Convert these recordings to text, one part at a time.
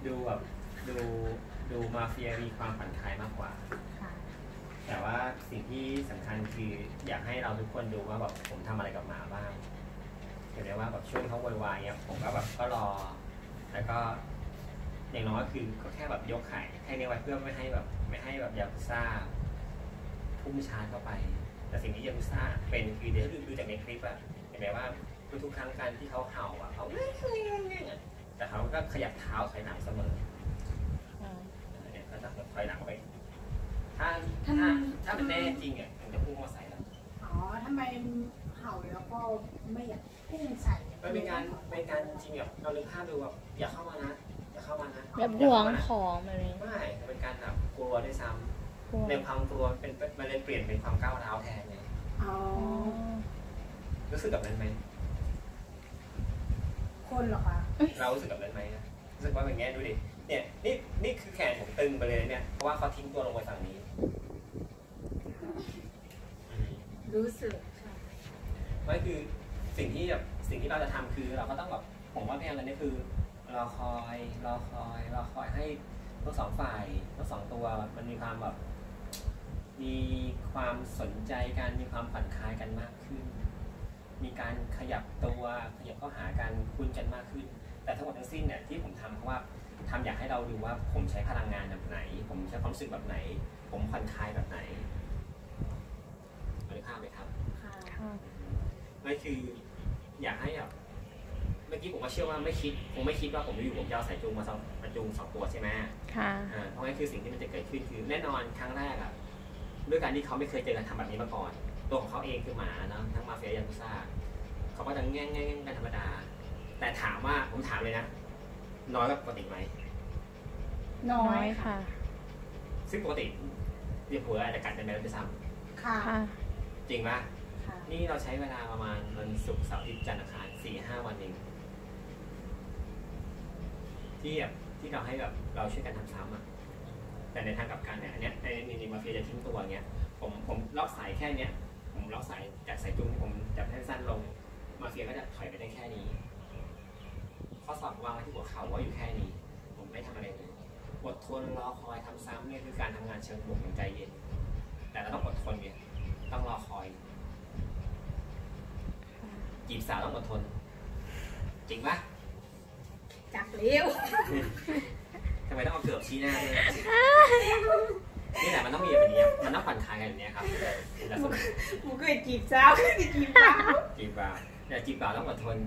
ดูแบบดูดูมาเฟียมีความผ่อนคลายมากกว่าแต่ว่าสิ่งที่สำคัญคืออยากให้เราทุกคนดูว่าแบบผมทำอะไรกับหมาบ้างเห็นไหมว่าแบบช่วงเขาวายๆเนี่ยผมก็แบบก็รอแล้วก็อย่างน้อยคือก็แค่แบบยกไข่ให้นี้ไว้เพื่อไม่ให้แบบยากุซ่าพุ่งชาร์จเข้าไปแต่สิ่งที่ยากุซ่าเป็นคือเดี๋ยวดูจากในคลิปอะเห็นไหมว่าทุกครั้งการที่เขาเห่าอะเขาแต่เขาก็ขยับเท้าถอยหลังเสมอเนี่ยก็จะถอยหลังไปถ้ามันแน่จริงอะมันจะพุ่งมาใส่เราอ๋อทำไมเห่าแล้วก็ไม่อยากพุ่งใส่มันเป็นการจริงแบบเราเลือกภาพดูแบบอย่าเข้ามานะอย่าเข้ามานะแบบห่วงของแบบนี้ไม่เป็นการแบบกลัวด้วยซ้ำในความกลัวมันเลยเปลี่ยนเป็นความก้าวร้าวแทนไงรู้สึกแบบนั้นไหมคนเหรอคะเรารู้สึกแบบนั้นไหมรู้สึกว่าอย่างเงี้ยดูดิเนี่ยนี่คือแขนผมตึงไปเลยเนี่ยเพราะว่าเขาทิ้งตัวลงไปฝั่งนี้รู้สึกไม่คือสิ่งที่เราจะทำคือเราก็ต้องแบบผมว่าพยายามกันนี่คือรอคอยให้ทั้งสองฝ่ายทั้งสองตัวมันมีความแบบมีความสนใจกันมีความผ่อนคลายกันมากขึ้นมีการขยับตัวขยับเข้าหากันคุ้นกันมากขึ้นแต่ทั้งหมดทั้งสิ้นเนี่ยที่ผมทำเพราะว่าทำอยากให้เราดูว่าผมใช้พลังงานแบบไหนผมใช้ความรู้สึกแบบไหนผมผ่อนคลายแบบไหนเอาภาพไหมครับไม่คืออยากให้แบบเมื่อกี้ผมก็เชื่อว่าคงไม่คิดว่าผมอยู่ผมจะเอาสายจูงมาจูง2 ตัวใช่ไหมค่ะเพราะงั้นคือสิ่งที่มันจะเกิดขึ้นคือแน่นอนครั้งแรกอะด้วยการที่เขาไม่เคยเจอการทำแบบนี้มาก่อนตัวของเขาเองคือหมาเนาะทั้งมาเฟียยากุซ่าเขาก็จะแง่งกันธรรมดาแต่ถามว่าผมถามเลยนะน้อยกว่าปกติไหมน้อยค่ะซึ่งปกติเรียกหัวอาจจะกัดเป็นแบบซ้ำค่ะจริงปะนี่เราใช้เวลาประมาณวันศุกร์เสาร์อาทิตย์จันทร์อังคาร4-5 วันเองที่เราให้แบบเราช่วยกันทำซ้ำอ่ะแต่ในทางกลับกันเนี่ยอันเนี้ยในมาเฟียจะทิ้งตัวเงี้ยผมล็อกสายแค่เนี้ยผมล็อกสายจากสายจุงที่ผมจับให้สั้นลงมาเฟียก็จะถอยไปได้แค่นี้ข้อสอบวางไว้ที่หัวเข่าว่าอยู่แค่นี้ผมไม่ทำอะไรเลยอดทนรอคอยทำซ้ำเนี่ยคือการทำงานเชิงบวกอย่างใจเย็นแต่เราต้องอดทนไงต้องรอคอยจีบสาวต้องอดทนจริงปะจักเลี้ยวทำไมต้องเอาเกือบชี้หน้าด้วยนี่แหละมันต้องมีแบบนี้มันต้องผ่อนคลายกันแบบนี้ครับกูเคยจีบสาวจีบบ่าวเนี่ยจีบบ่าวต้องอดทน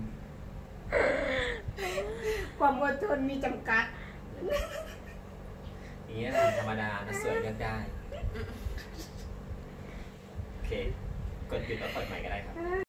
ความอดทนมีจำกัดอย่างนี้ธรรมดานะสวยเลือกได้โอเคกดหยุดแล้วกดใหม่ก็ได้ครับ